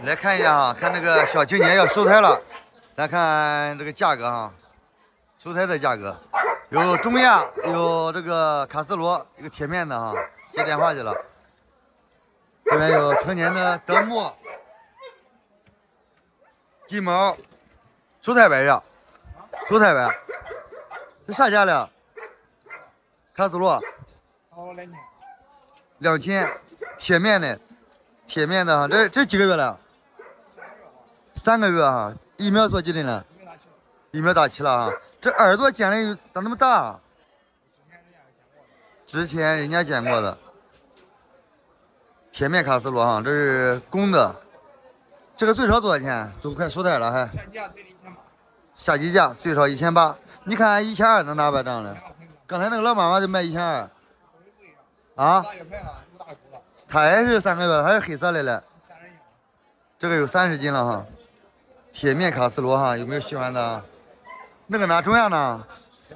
来看一下哈，看这个小青年要收胎了，咱看这个价格哈，收胎的价格有中亚，有这个卡斯罗，一个铁面的哈，接电话去了。这边有成年的德牧、金毛，收胎白呀，收胎白，这啥价了？卡斯罗，2000，铁面的，铁面的哈，这几个月了？3个月哈，疫苗做几针了？疫苗打齐了哈。这耳朵剪的咋那么大？之前人家剪过的。铁面卡斯罗哈，这是公的。这个最少多少钱？都快收胎了还。下级价最少1800，你看1200能拿吧这样的？刚才那个老妈妈就卖1200。啊？它也是3个月，还是黑色的嘞。这个有30斤了哈。铁面卡斯罗哈，有没有喜欢的？那个呢？中亚呢？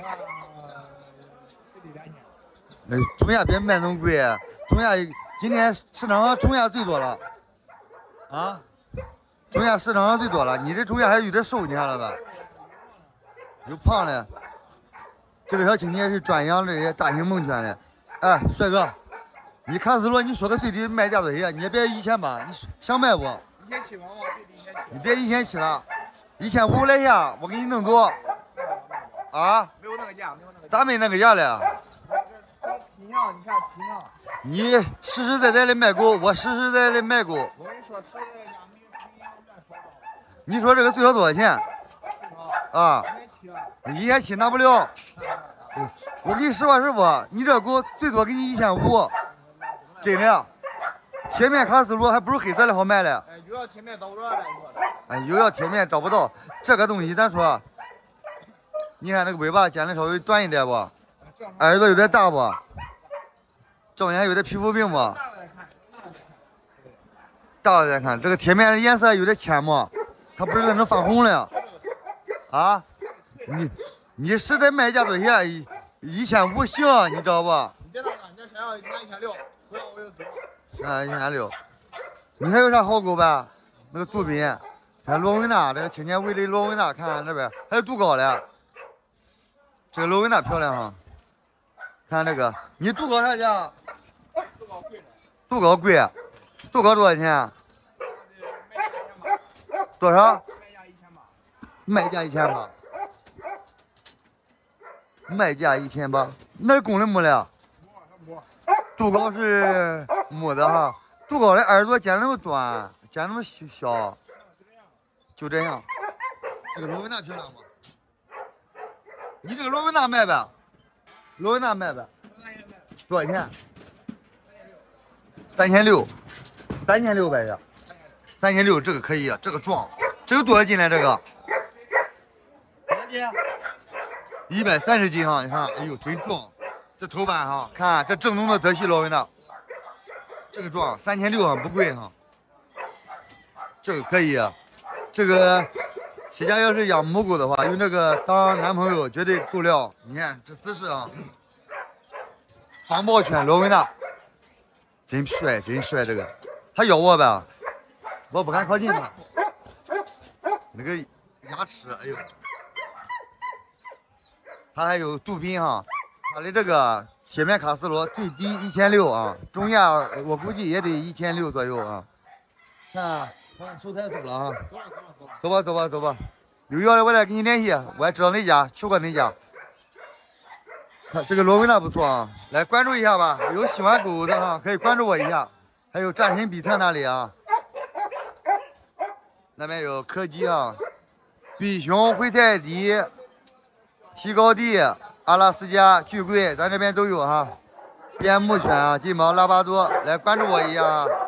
中亚别卖那么贵，中亚今年市场上中亚最多了。啊？中亚市场上最多了，你这中亚还有点瘦，你看了吧？有胖的。这个小青年是专养这些大型猛犬的。哎，帅哥，你卡斯罗你说个最低卖价多少钱？你也别1800，你想卖不？1700吧，你别1700了，1500来下，我给你弄走。啊？没有那个价，没有那个价。咋没那个价了？皮上，你看皮上。你实实在在的卖狗，我实实在在的卖狗。我跟你说，实实在在价没乱说。你说这个最少多少钱？啊？1700拿不了。我给你实话实说，你这狗最多给你1500，真的。铁面卡斯罗还不如黑色的好卖嘞。哎，有要铁面找不着了。哎，有要铁面找不到，这个东西咱说，你看那个尾巴剪的稍微短一点不？耳朵有点大不？照眼有点皮肤病不？大了再看，这个铁面的颜色有点浅不？它不是那种发红的。啊？你实在卖价多少钱？1500行，你知道不？你别打了，你想要拿1600，不要我就走。1500，你还有啥好狗吧？那个杜宾，还有罗文纳，这个青年威的罗文纳，看看这边还有杜高的。这个罗文纳漂亮哈。看这个，你杜高啥价？杜高贵。杜高贵，杜高多少钱？多少？卖价1800。卖价1800，那是公的母的？杜高是母的哈。杜高的耳朵剪那么短，剪那么小，就这样。这个罗文纳漂亮吗？你这个罗文纳卖呗？罗文纳卖呗？多少钱？3600呀。3600这个可以啊，这个壮，这有多少斤呢？这个？多少斤？130斤哈，你看，哎呦，真壮！这头版哈，看这正宗的德系罗文纳，这个壮3600哈，不贵哈。这个可以啊，这个谁家要是养母狗的话，用这个当男朋友绝对够料。你看这姿势啊，防暴犬罗文纳，真帅，真帅！这个他咬我呗，我不敢靠近他，那个牙齿，哎呦。它还有杜宾哈，它的这个铁面卡斯罗最低1600啊，中亚我估计也得1600左右啊。看，收胎走了啊，走吧，有要的我再给你联系，我也知道哪家，去过哪家。看这个罗文纳不错啊，来关注一下吧，有喜欢狗的哈，可以关注我一下。还有战神比特那里啊，那边有柯基啊，比熊、灰泰迪。西高地、阿拉斯加、巨贵，咱这边都有哈。边牧犬啊，金毛、拉巴多，来关注我一下啊。